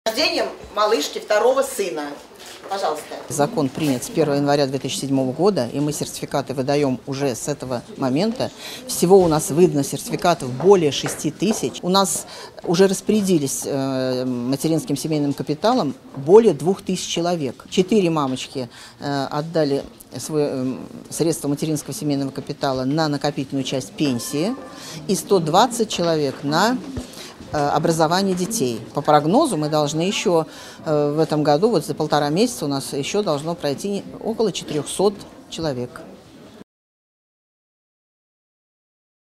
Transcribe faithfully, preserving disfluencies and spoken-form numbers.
Рождением малышки второго сына. Пожалуйста. Закон принят с первого января две тысячи седьмого года, и мы сертификаты выдаем уже с этого момента. Всего у нас выдано сертификатов более шести тысяч. У нас уже распорядились э, материнским семейным капиталом более двух тысяч человек. Четыре мамочки э, отдали свои э, средства материнского семейного капитала на накопительную часть пенсии, и сто двадцать человек на образование детей. По прогнозу мы должны еще э, в этом году, вот за полтора месяца у нас еще должно пройти около четырёхсот человек.